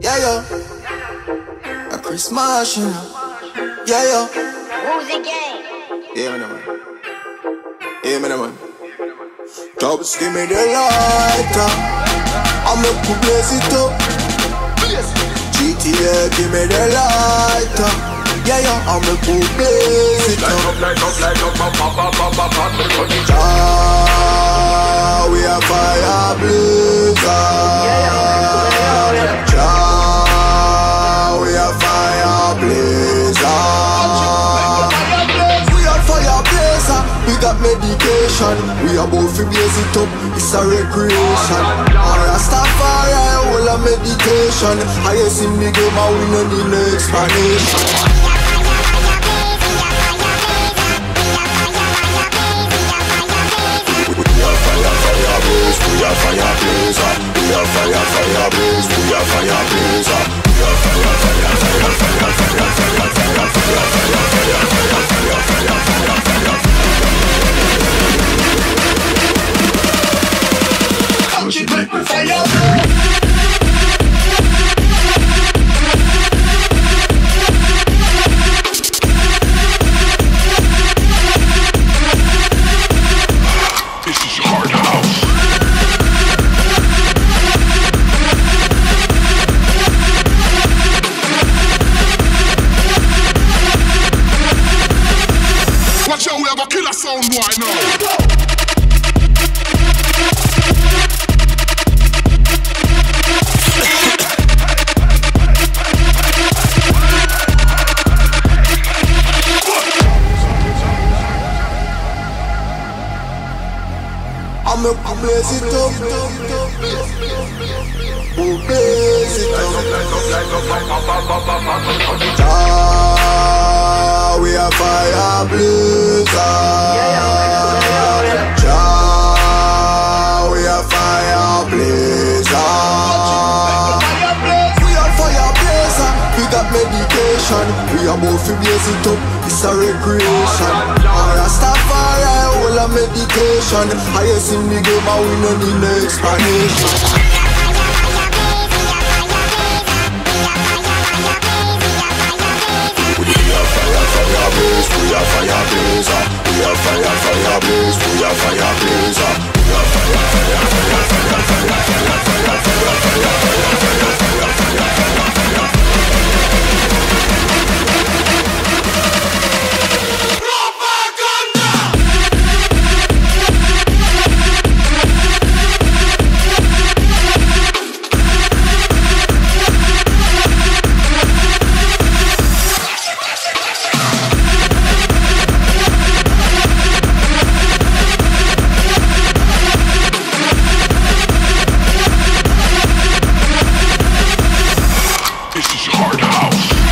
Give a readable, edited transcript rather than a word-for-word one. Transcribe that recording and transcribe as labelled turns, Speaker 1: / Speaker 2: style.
Speaker 1: Yeah, yo. A Christmas, you know. Yeah, yo.
Speaker 2: Woozy gang.
Speaker 1: Yeah, man. Yeah, man. Dubs, give me the lighter. I'm up to blaze it up. GTA, give me the lighter. Yeah, yeah, I'm up to blaze it up.
Speaker 3: Light up,
Speaker 1: Ah, we are fire blazer. Ah, we are fire blazer. We are fire blazer. We got medication. We are both to blaze it up. It's a recreation. Rastafari, all a meditation. I see me game, I we no need no explanation. We are fire blazer. We are fire blaze. We are fire blazer. We are fire
Speaker 3: this is your hard house. Watch out, we have a killer sound boy now.
Speaker 1: I'm up to blaze it up. Oh, blaze it up. Ah, we are fire blazer. Ah, we are fire blazer. We are fire blazer. We got medication. We are both to blaze it up. It's a recreation. Rastafari, all a meditation. I see me game, I we no need no explanation. We are fire blaze. We are fire blazer. We are fire blaze. We are fire blazer. We are
Speaker 3: This is your hard house.